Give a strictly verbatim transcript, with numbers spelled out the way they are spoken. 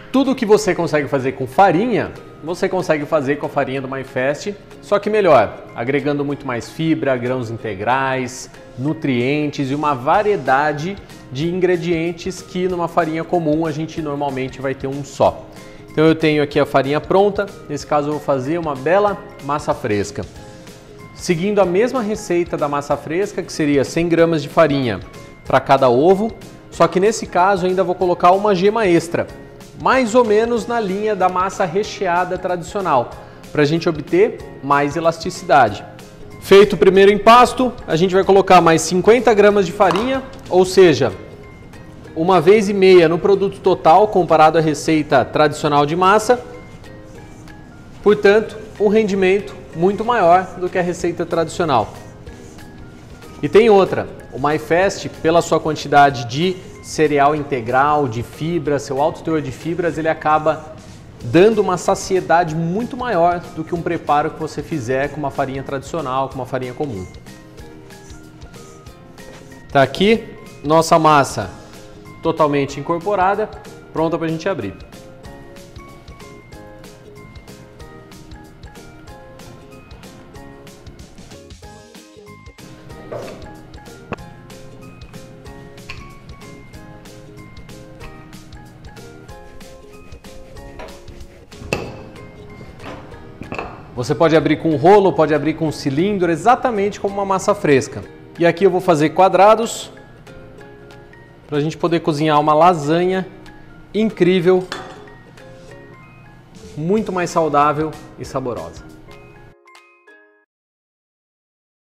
Tudo que você consegue fazer com farinha, você consegue fazer com a farinha do MyFast, só que melhor, agregando muito mais fibra, grãos integrais, nutrientes e uma variedade de ingredientes que numa farinha comum a gente normalmente vai ter um só. Então eu tenho aqui a farinha pronta, nesse caso eu vou fazer uma bela massa fresca. Seguindo a mesma receita da massa fresca, que seria cem gramas de farinha para cada ovo, só que nesse caso ainda vou colocar uma gema extra, mais ou menos na linha da massa recheada tradicional, para a gente obter mais elasticidade. Feito o primeiro impasto, a gente vai colocar mais cinquenta gramas de farinha, ou seja, uma vez e meia no produto total comparado à receita tradicional de massa. Portanto, um rendimento muito maior do que a receita tradicional. E tem outra, o MyFast, pela sua quantidade de cereal integral, de fibra, seu alto teor de fibras, ele acaba dando uma saciedade muito maior do que um preparo que você fizer com uma farinha tradicional, com uma farinha comum. Tá aqui nossa massa totalmente incorporada, pronta para a gente abrir. Você pode abrir com rolo, pode abrir com cilindro, exatamente como uma massa fresca. E aqui eu vou fazer quadrados para a gente poder cozinhar uma lasanha incrível, muito mais saudável e saborosa.